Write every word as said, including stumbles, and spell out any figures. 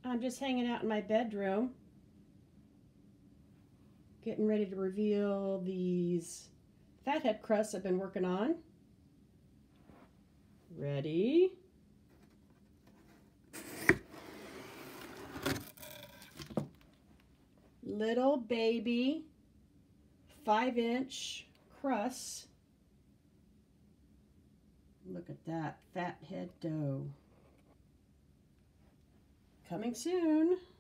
I'm just hanging out in my bedroom, getting ready to reveal these fathead crusts I've been working on. Ready? Little baby five inch crusts. Look at that fathead dough. Coming soon.